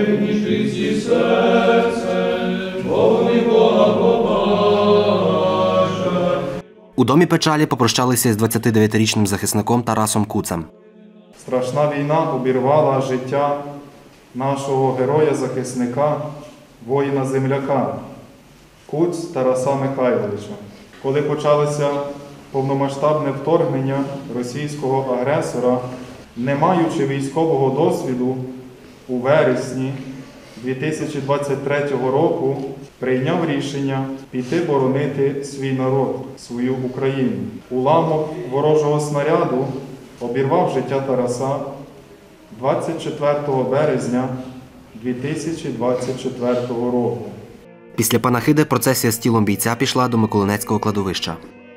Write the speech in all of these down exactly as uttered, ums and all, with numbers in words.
пригніши зі серцем, бо вони Бога побачать. У домі печалі попрощалися з двадцятидев'ятирічним захисником Тарасом Куцем. Страшна війна обірвала життя нашого героя-захисника, воїна-земляка, Куць Тараса Михайловича. Коли почалося повномасштабне вторгнення російського агресора, не маючи військового досвіду, у вересні дві тисячі двадцять третього року прийняв рішення піти боронити свій народ, свою Україну. Уламок ворожого снаряду обірвав життя Тараса двадцять четвертого березня дві тисячі двадцять четвертого року. Після панахиди процесія з тілом бійця пішла до Миколинецького кладовища.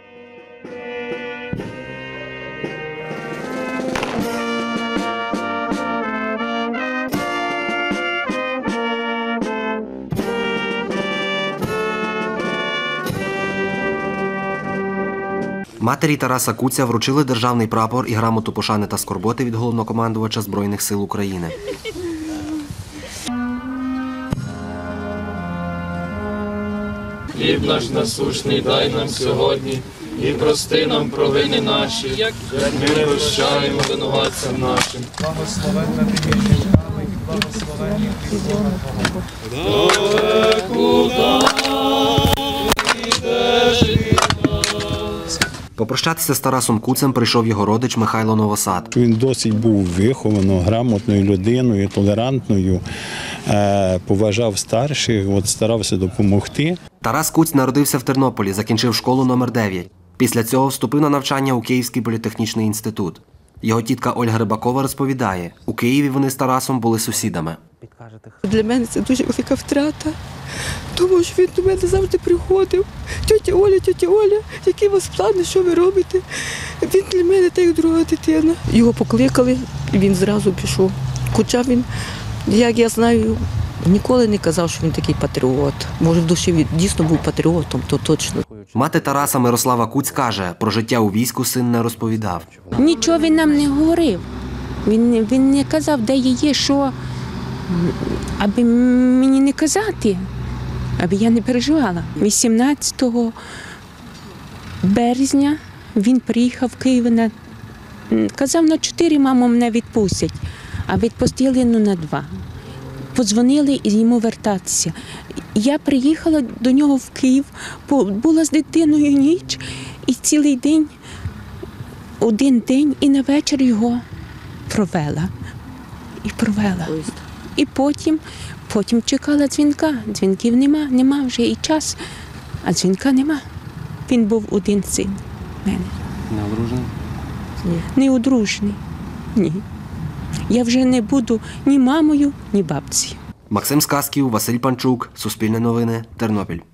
Матері Тараса Куця вручили державний прапор і грамоту пошани та скорботи від головнокомандувача Збройних сил України. Хліб наш насущний дай нам сьогодні, і прости нам провини наші, як ми прощаємо винуватцям нашим. Благословенна ти між жінками і благословенний плід Попрощатися з Тарасом Куцем прийшов його родич Михайло Новосад. Він досить був вихованою, грамотною людиною, толерантною, поважав старших, от старався допомогти. Тарас Куць народився в Тернополі, закінчив школу номер дев'ять. Після цього вступив на навчання у Київський політехнічний інститут. Його тітка Ольга Рибакова розповідає, у Києві вони з Тарасом були сусідами. Для мене це дуже велика втрата, тому що він до мене завжди приходив. Тьотя Оля, тьотя Оля, які у вас плани, що ви робите? Він для мене так, як друга дитина. Його покликали, і він зразу пішов. Хоча він, як я знаю, ніколи не казав, що він такий патріот. Може, в душі він дійсно був патріотом, то точно. Мати Тараса Мирослава Куць каже, про життя у війську син не розповідав. Нічого він нам не говорив. Він, він не казав, де я є, що, аби мені не казати, аби я не переживала. вісімнадцятого березня він приїхав в Київ, на, казав, на чотири маму мене відпустять, а відпустили ну, на два. Подзвонили і йому вертатися. Я приїхала до нього в Київ, була з дитиною ніч, і цілий день, один день, і на вечір його провела. І провела. І потім, потім чекала дзвінка. Дзвінків нема, нема вже і час, а дзвінка нема. Він був один син в мене. Не одружений? Ні. Не одружений, ні. Я вже не буду ні мамою, ні бабцею. Максим Сказків, Василь Панчук, Суспільне новини, Тернопіль.